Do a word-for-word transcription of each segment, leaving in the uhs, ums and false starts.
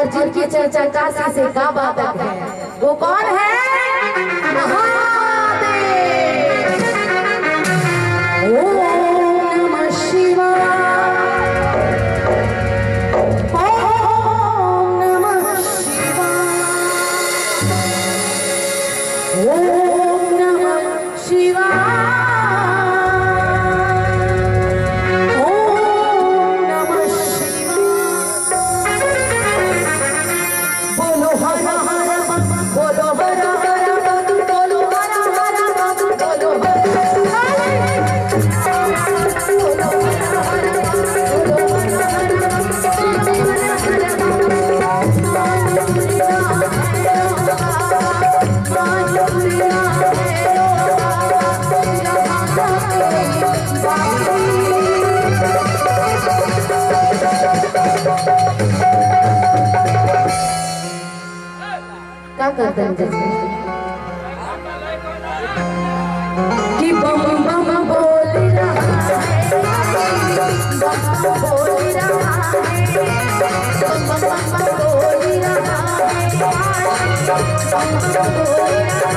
और जिनकी चर्चा काशी से काबा तक है, वो कौन है? महादेव। ओम नमः शिवाय, ओम नमः शिवाय, ओम नमः शिवाय। क्या करते हैं जैसे कि बम बम बोल रहा है, बम बोल रहा है, बम बम बोल रहा है, बम बोल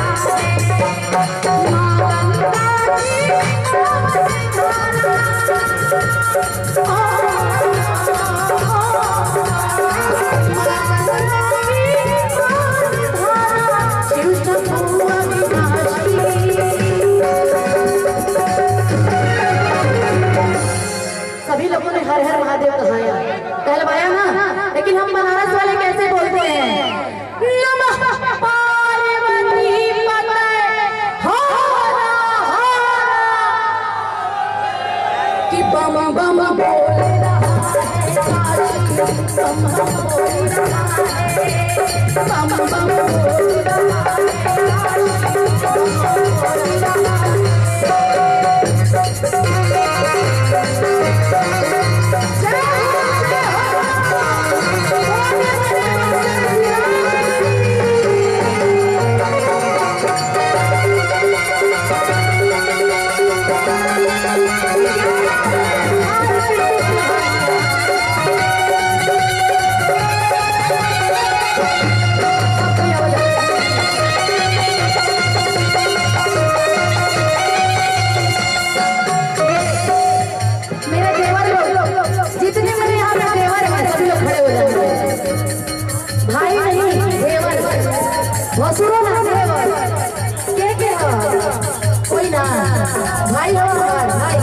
सभी लोगों ने हर हर महादेव कहाया कहलवाया ना, लेकिन हम बनारस वाले कैसे बोलते हैं? नमः पार्वती पतये हर हर, कि बम बम बोल रहा है, बम बम बोल रहा है, बम बम बोल रहा सुनो ना देवर के के हो कोई ना भाई हो भाई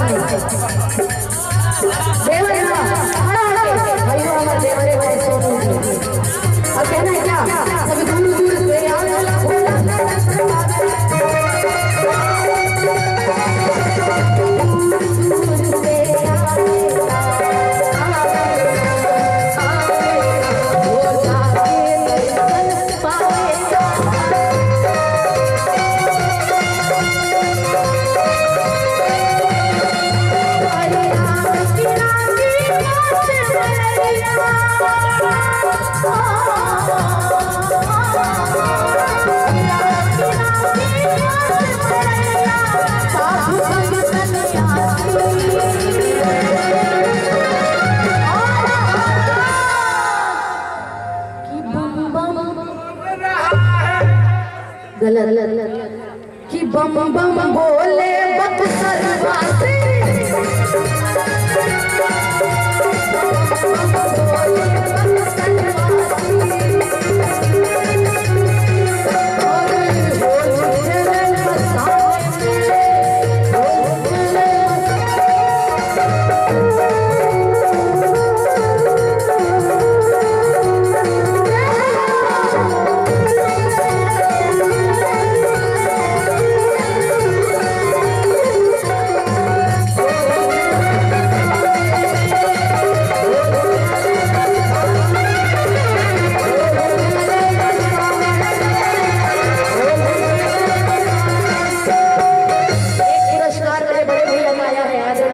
देवर ना हड़ा हड़ा भाई हो हमारे देवर भाई सोनू अब कहना है क्या सभी दूर दूर से आने वाला गलत कि बम बम बोले बक्सर वासी।